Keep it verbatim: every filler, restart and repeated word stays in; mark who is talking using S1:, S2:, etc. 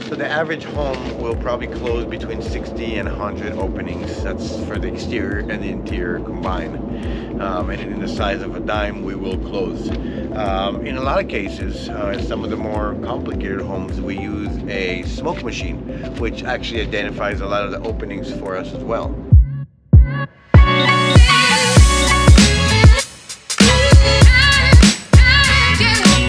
S1: So the average home will probably close between sixty and one hundred openings. That's for the exterior and the interior combined. Um, and in the size of a dime, we will close. Um, in a lot of cases, uh, in some of the more complicated homes, we use a smoke machine, which actually identifies a lot of the openings for us as well.